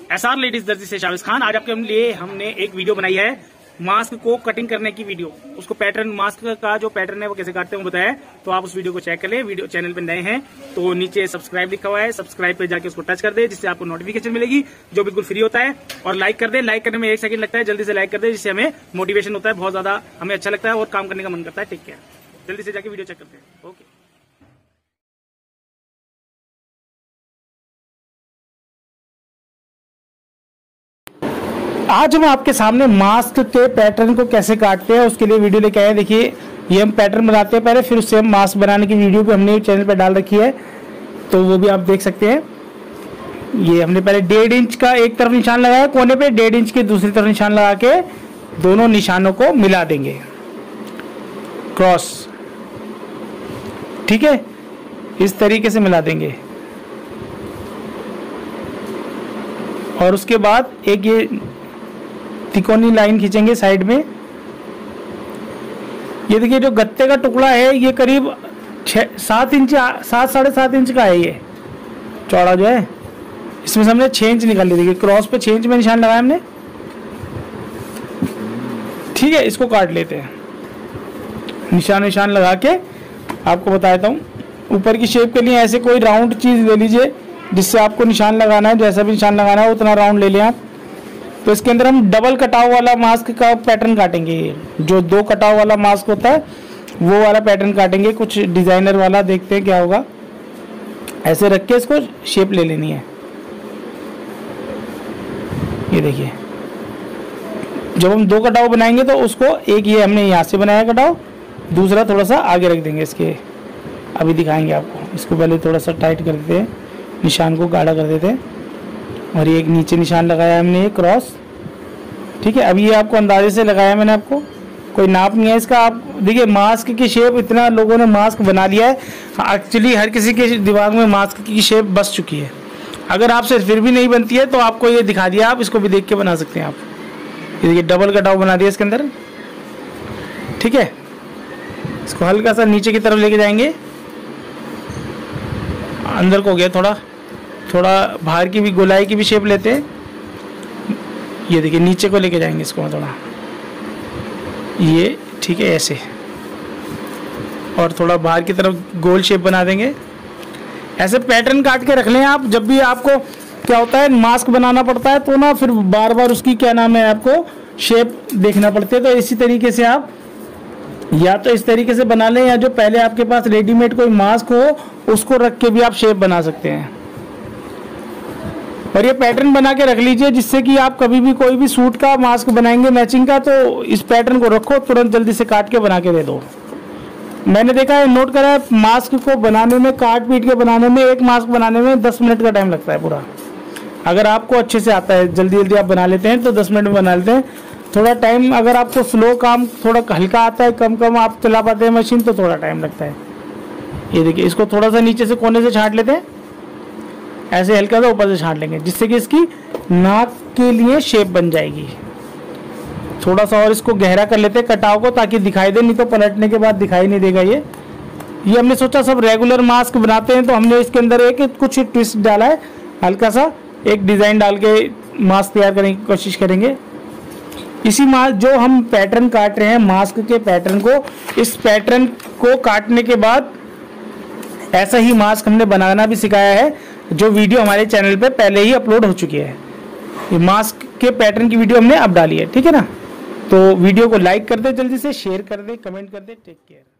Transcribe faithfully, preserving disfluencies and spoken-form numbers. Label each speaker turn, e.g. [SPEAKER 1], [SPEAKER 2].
[SPEAKER 1] SR ladies दर्जी से शाविज खान। आज आपके लिए हमने एक वीडियो बनाई है मास्क को कटिंग करने की वीडियो। उसको पैटर्न, मास्क का जो पैटर्न है वो कैसे काटते हैं वो बताया, तो आप उस वीडियो को चेक कर ले। वीडियो चैनल पे नए हैं तो नीचे सब्सक्राइब लिखा हुआ है, सब्सक्राइब पे जाके उसको टच कर दे, जिससे आपको नोटिफिकेशन मिलेगी जो बिल्कुल फ्री होता है। और लाइक कर दे, लाइक करने में एक सेकंड लगता है, जल्दी से लाइक कर दे, जिससे हमें मोटिवेशन होता है, बहुत ज्यादा हमें अच्छा लगता है और काम करने का मन करता है। टेक केयर, जल्दी से जाके वीडियो चेक करते हैं। ओके। आज हम आपके सामने मास्क के पैटर्न को कैसे काटते हैं उसके लिए वीडियो लेके आए। देखिए, ये हम पैटर्न बनाते हैं पहले, फिर उससे हम मास्क बनाने की वीडियो भी हमने चैनल पर डाल रखी है, तो वो भी आप देख सकते हैं। ये हमने पहले डेढ़ इंच का एक तरफ निशान लगाया कोने पे, डेढ़ इंच के दूसरी तरफ निशान लगा के दोनों निशानों को मिला देंगे, क्रॉस। ठीक है, इस तरीके से मिला देंगे। और उसके बाद एक ये तिकोनी लाइन खींचेंगे साइड में। ये देखिए, जो गत्ते का टुकड़ा है ये करीब छः सात इंच सात साढ़े सात इंच का है, ये चौड़ा जो है। इसमें से हमने छः इंच निकाल ली। देखिए, क्रॉस पे छः इंच में निशान लगाया हमने। ठीक है, इसको काट लेते हैं। निशान निशान लगा के आपको बता देता हूँ। ऊपर की शेप के लिए ऐसे कोई राउंड चीज़ ले लीजिए जिससे आपको निशान लगाना है, जैसा भी निशान लगाना है उतना राउंड ले लें आप। तो इसके अंदर हम डबल कटाव वाला मास्क का पैटर्न काटेंगे। जो दो कटाव वाला मास्क होता है वो वाला पैटर्न काटेंगे, कुछ डिजाइनर वाला। देखते हैं क्या होगा। ऐसे रख के इसको शेप ले लेनी है। ये देखिए, जब हम दो कटाव बनाएंगे तो उसको एक ये हमने यहाँ से बनाया कटाव, दूसरा थोड़ा सा आगे रख देंगे इसके। अभी दिखाएंगे आपको। इसको पहले थोड़ा सा टाइट कर देते हैं, निशान को गाढ़ा कर देते हैं। और ये एक नीचे निशान लगाया हमने, एक क्रॉस। ठीक है, अभी ये आपको अंदाजे से लगाया मैंने, आपको कोई नाप नहीं है इसका। आप देखिए, मास्क की शेप इतना लोगों ने मास्क बना लिया है, एक्चुअली हर किसी के दिमाग में मास्क की शेप बस चुकी है। अगर आपसे फिर भी नहीं बनती है तो आपको ये दिखा दिया, आप इसको भी देख के बना सकते हैं आप। ये देखिए, डबल कटाव बना दिया इसके अंदर। ठीक है, इसको हल्का सा नीचे की तरफ लेके जाएंगे। अंदर को गया, थोड़ा थोड़ा बाहर की भी गोलाई की भी शेप लेते हैं। ये देखिए, नीचे को लेके जाएंगे इसको थोड़ा, ये ठीक है ऐसे। और थोड़ा बाहर की तरफ गोल शेप बना देंगे। ऐसे पैटर्न काट के रख लें आप। जब भी आपको क्या होता है, मास्क बनाना पड़ता है तो ना फिर बार बार उसकी क्या नाम है, आपको शेप देखना पड़ती है। तो इसी तरीके से आप या तो इस तरीके से बना लें, या जो पहले आपके पास रेडीमेड कोई मास्क हो उसको रख के भी आप शेप बना सकते हैं। और ये पैटर्न बना के रख लीजिए, जिससे कि आप कभी भी कोई भी सूट का मास्क बनाएंगे मैचिंग का, तो इस पैटर्न को रखो, तुरंत जल्दी से काट के बना के दे दो। मैंने देखा है, नोट करा है, मास्क को बनाने में, काट पीट के बनाने में, एक मास्क बनाने में दस मिनट का टाइम लगता है पूरा। अगर आपको अच्छे से आता है, जल्दी जल्दी आप बना लेते हैं तो दस मिनट में बना लेते हैं। थोड़ा टाइम, अगर आपको स्लो काम थोड़ा हल्का आता है, कम कम आप चला पाते हैं मशीन, तो थोड़ा टाइम लगता है। ये देखिए, इसको थोड़ा सा नीचे से कोने से छांट लेते हैं, ऐसे हल्का सा ऊपर से छांट लेंगे, जिससे कि इसकी नाक के लिए शेप बन जाएगी। थोड़ा सा और इसको गहरा कर लेते हैं कटाव को, ताकि दिखाई दे, नहीं तो पलटने के बाद दिखाई नहीं देगा। ये ये हमने सोचा सब रेगुलर मास्क बनाते हैं तो हमने इसके अंदर एक कुछ ट्विस्ट डाला है, हल्का सा एक डिज़ाइन डाल के मास्क तैयार करने की कोशिश करेंगे। इसी मास्क, जो हम पैटर्न काट रहे हैं मास्क के पैटर्न को, इस पैटर्न को काटने के बाद ऐसा ही मास्क हमने बनाना भी सिखाया है, जो वीडियो हमारे चैनल पे पहले ही अपलोड हो चुकी है। ये मास्क के पैटर्न की वीडियो हमने अब डाली है। ठीक है ना, तो वीडियो को लाइक कर दे, जल्दी से शेयर कर दे, कमेंट कर दे। Take care.